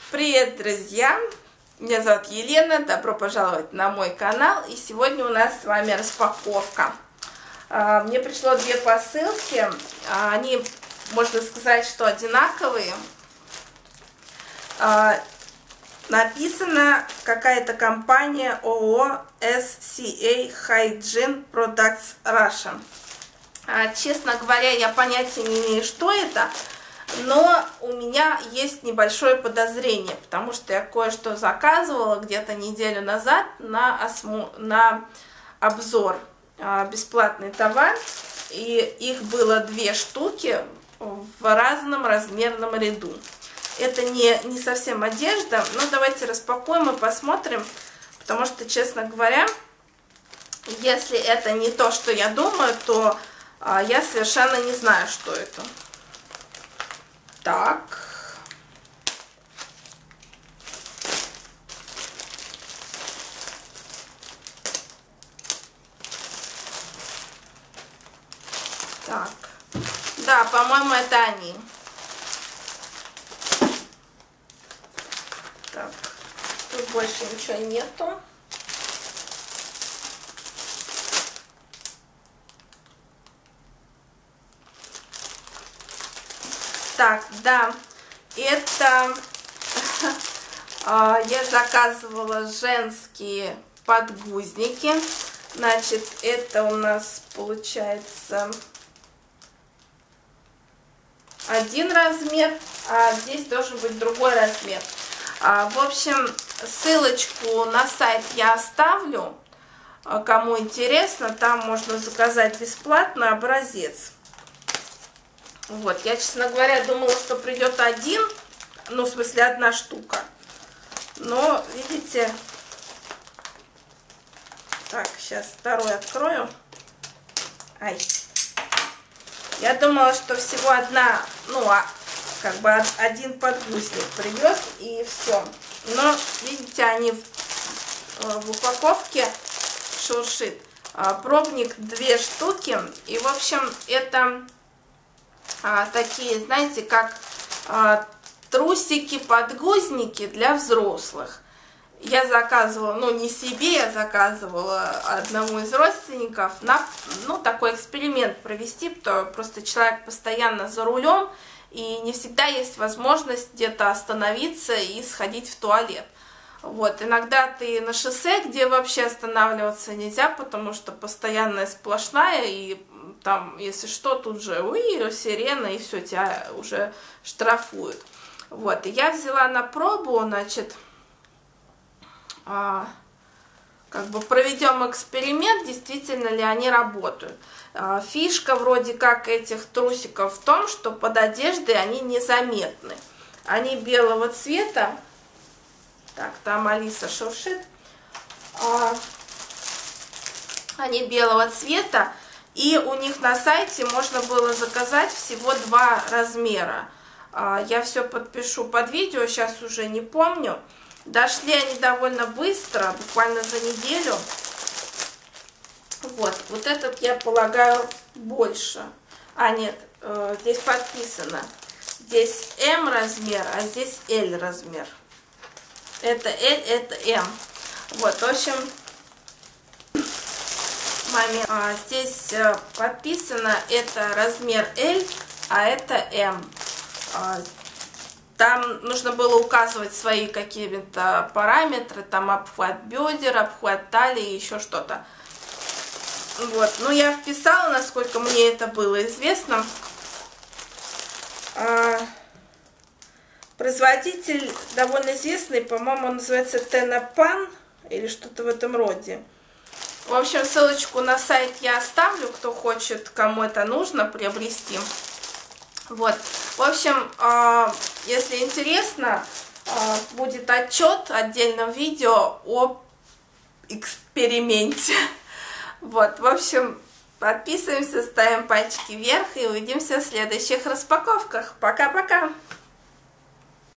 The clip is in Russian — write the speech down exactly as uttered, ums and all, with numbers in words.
Привет, друзья! Меня зовут Елена, добро пожаловать на мой канал. И сегодня у нас с вами распаковка. Мне пришло две посылки, они, можно сказать, что одинаковые. Написано какая-то компания ООО эс си эй Hygiene Products Russia. Честно говоря, я понятия не имею, что это. Но у меня есть небольшое подозрение, потому что я кое-что заказывала где-то неделю назад на, осмо... на обзор, бесплатный товар, и их было две штуки в разном размерном ряду. Это не, не совсем одежда, но давайте распакуем и посмотрим, потому что, честно говоря, если это не то, что я думаю, то а, я совершенно не знаю, что это. Так. Так. Да, по-моему, это они. Так. Тут больше ничего нету. Так, да, это я заказывала женские подгузники. Значит, это у нас получается один размер, а здесь должен быть другой размер. В общем, ссылочку на сайт я оставлю. Кому интересно, там можно заказать бесплатно образец. Вот, я, честно говоря, думала, что придет один, ну, в смысле, одна штука. Но, видите, так, сейчас второй открою. Ай. Я думала, что всего одна, ну, а, как бы один подгузник придет, и все. Но, видите, они в, в упаковке шуршит. Пробник две штуки, и, в общем, это... А, такие, знаете, как а, трусики-подгузники для взрослых. Я заказывала, ну не себе, я заказывала одному из родственников на, ну, такой эксперимент провести, потому что просто человек постоянно за рулем, и не всегда есть возможность где-то остановиться и сходить в туалет. Вот, иногда ты на шоссе, где вообще останавливаться нельзя, потому что постоянная сплошная, и там, если что, тут же уи, сирена, и все, тебя уже штрафуют. Вот, и я взяла на пробу, значит, а, как бы проведем эксперимент, действительно ли они работают. А, фишка вроде как этих трусиков в том, что под одеждой они незаметны. Они белого цвета. Так, там Алиса шуршит. А, они белого цвета. И у них на сайте можно было заказать всего два размера. Я все подпишу под видео, сейчас уже не помню. Дошли они довольно быстро, буквально за неделю. Вот, вот этот, я полагаю, больше. А, нет, здесь подписано. Здесь эм размер, а здесь эль размер. Это эль, это эм. Вот, в общем... момент. А, здесь а, подписано, это размер эль, а это эм. А, там нужно было указывать свои какие-то параметры, там обхват бедер, обхват талии, еще что-то. Вот, ну я вписала, насколько мне это было известно. А, производитель довольно известный, по-моему, он называется Тенапан или что-то в этом роде. В общем, ссылочку на сайт я оставлю, кто хочет, кому это нужно приобрести. Вот. В общем, если интересно, будет отчет, отдельном видео о эксперименте. Вот. В общем, подписываемся, ставим пальчики вверх и увидимся в следующих распаковках. Пока-пока!